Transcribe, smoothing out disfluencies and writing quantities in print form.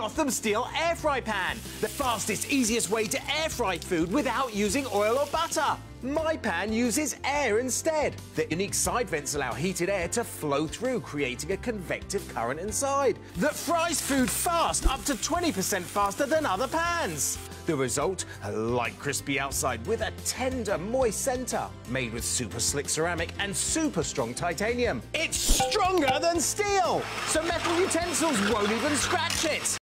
Gotham Steel Air Fry Pan, the fastest, easiest way to air fry food without using oil or butter. My pan uses air instead. The unique side vents allow heated air to flow through, creating a convective current inside that fries food fast, up to 20% faster than other pans. The result, a light crispy outside with a tender moist centre, made with super slick ceramic and super strong titanium. It's stronger than steel, so metal utensils won't even scratch it.